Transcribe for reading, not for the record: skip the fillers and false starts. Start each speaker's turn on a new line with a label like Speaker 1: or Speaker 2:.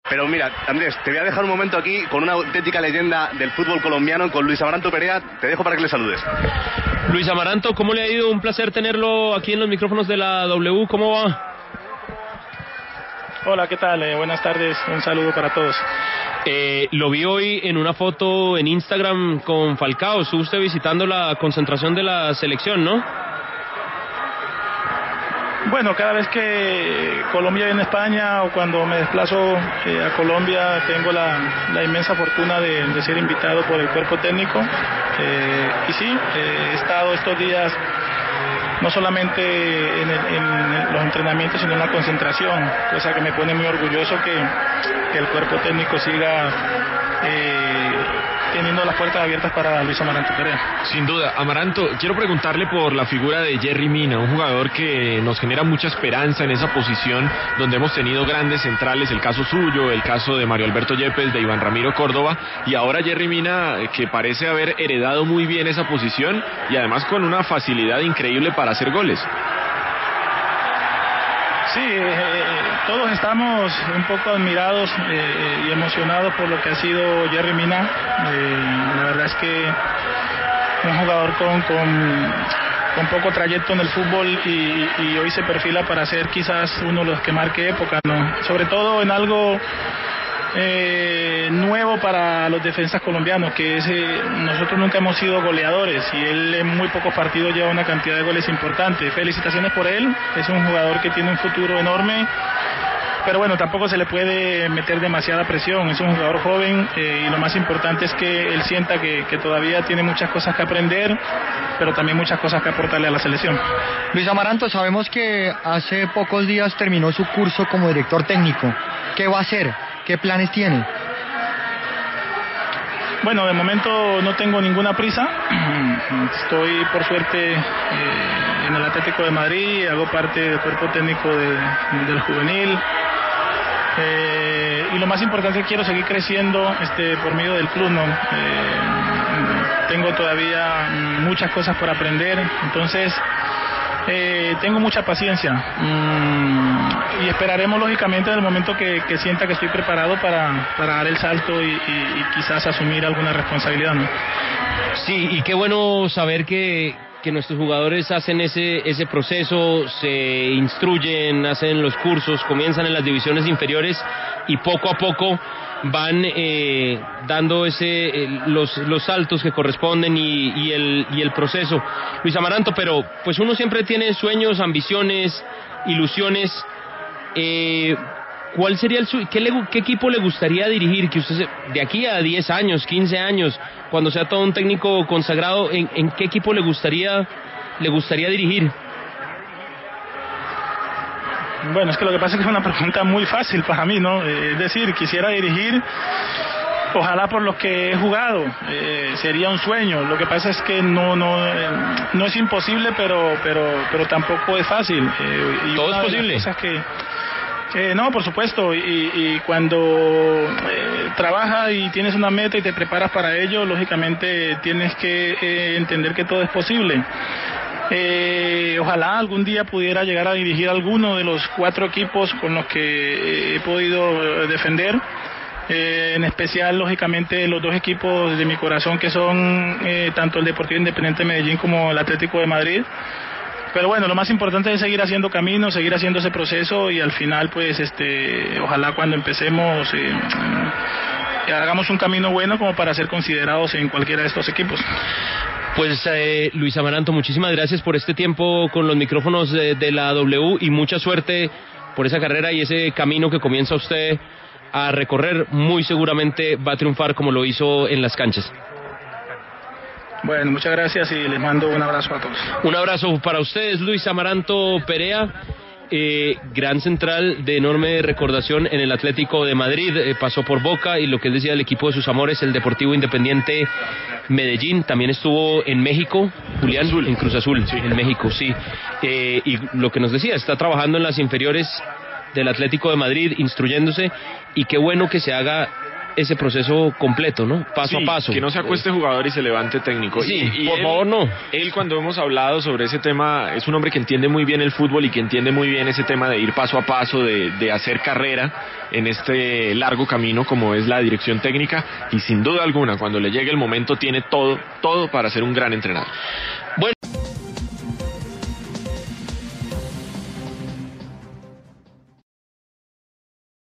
Speaker 1: Pero mira, Andrés, te voy a dejar un momento aquí con una auténtica leyenda del fútbol colombiano, con Luis Amaranto Perea. Te dejo para que le saludes.
Speaker 2: Luis Amaranto, ¿cómo le ha ido? Un placer tenerlo aquí en los micrófonos de la W. ¿Cómo va?
Speaker 3: Hola, ¿qué tal? Buenas tardes, un saludo para todos.
Speaker 2: Lo vi hoy en una foto en Instagram con Falcao. Estuvo usted visitando la concentración de la selección, ¿no?
Speaker 3: Bueno, cada vez que Colombia viene a España o cuando me desplazo a Colombia tengo la inmensa fortuna de ser invitado por el cuerpo técnico. Y sí, he estado estos días no solamente en los entrenamientos, sino en la concentración, cosa que me pone muy orgulloso que el cuerpo técnico siga teniendo las puertas abiertas para Luis Amaranto Perea.
Speaker 4: Sin duda. Amaranto, quiero preguntarle por la figura de Yerry Mina, un jugador que nos genera mucha esperanza en esa posición, donde hemos tenido grandes centrales, el caso suyo, el caso de Mario Alberto Yepes, de Iván Ramiro Córdoba, y ahora Yerry Mina, que parece haber heredado muy bien esa posición, y además con una facilidad increíble para hacer goles.
Speaker 3: Sí, todos estamos un poco admirados y emocionados por lo que ha sido Yerry Mina. La verdad es que un jugador con poco trayecto en el fútbol y hoy se perfila para ser quizás uno de los que marque época, ¿no? Sobre todo en algo nuevo para los defensas colombianos, que es nosotros nunca hemos sido goleadores y él en muy pocos partidos lleva una cantidad de goles importante. Felicitaciones por él, es un jugador que tiene un futuro enorme, pero bueno, tampoco se le puede meter demasiada presión. Es un jugador joven y lo más importante es que él sienta que todavía tiene muchas cosas que aprender, pero también muchas cosas que aportarle a la selección.
Speaker 5: Luis Amaranto, sabemos que hace pocos días terminó su curso como director técnico. ¿Qué va a hacer? ¿Qué planes tiene?
Speaker 3: Bueno, de momento no tengo ninguna prisa. Estoy, por suerte, en el Atlético de Madrid, hago parte del cuerpo técnico del juvenil. Y lo más importante es que quiero seguir creciendo por medio del club, ¿no? Tengo todavía muchas cosas por aprender, entonces tengo mucha paciencia y esperaremos lógicamente del momento que sienta que estoy preparado para dar el salto y quizás asumir alguna responsabilidad, ¿no?
Speaker 2: Sí, y qué bueno saber que nuestros jugadores hacen ese proceso, se instruyen, hacen los cursos, comienzan en las divisiones inferiores y poco a poco van dando los saltos que corresponden y el proceso. Luis Amaranto, pero pues uno siempre tiene sueños, ambiciones, ilusiones. ¿Cuál sería qué equipo le gustaría dirigir? Que usted de aquí a 10 años, 15 años, cuando sea todo un técnico consagrado, ¿en qué equipo le gustaría dirigir?
Speaker 3: Bueno, es que lo que pasa es que es una pregunta muy fácil para mí, ¿no? Es decir, quisiera dirigir, ojalá por los que he jugado, sería un sueño. Lo que pasa es que no es imposible, pero tampoco es fácil. Y
Speaker 2: todo es posible.
Speaker 3: No, por supuesto, y cuando trabajas y tienes una meta y te preparas para ello, lógicamente tienes que entender que todo es posible. Ojalá algún día pudiera llegar a dirigir alguno de los 4 equipos con los que he podido defender, en especial lógicamente los 2 equipos de mi corazón, que son tanto el Deportivo Independiente de Medellín como el Atlético de Madrid. Pero bueno, lo más importante es seguir haciendo camino, seguir haciendo ese proceso y al final pues ojalá cuando empecemos hagamos un camino bueno como para ser considerados en cualquiera de estos equipos.
Speaker 2: Pues Luis Amaranto, muchísimas gracias por este tiempo con los micrófonos de la W y mucha suerte por esa carrera y ese camino que comienza usted a recorrer. Muy seguramente va a triunfar como lo hizo en las canchas.
Speaker 3: Bueno, muchas gracias y les mando un abrazo a todos.
Speaker 2: Un abrazo para ustedes, Luis Amaranto Perea, gran central de enorme recordación en el Atlético de Madrid, pasó por Boca y lo que él decía del equipo de sus amores, el Deportivo Independiente Medellín, también estuvo en México, Julián, en Cruz Azul, sí. En México, sí, y lo que nos decía, está trabajando en las inferiores del Atlético de Madrid, instruyéndose, y qué bueno que se haga ese proceso completo, ¿no? Paso a paso.
Speaker 4: Que no se acueste jugador y se levante técnico.
Speaker 2: Sí,
Speaker 4: y
Speaker 2: por
Speaker 4: él,
Speaker 2: favor, no.
Speaker 4: Él, cuando hemos hablado sobre ese tema, es un hombre que entiende muy bien el fútbol y que entiende muy bien ese tema de ir paso a paso, de hacer carrera en este largo camino como es la dirección técnica, y sin duda alguna, cuando le llegue el momento, tiene todo para ser un gran entrenador.
Speaker 2: Bueno.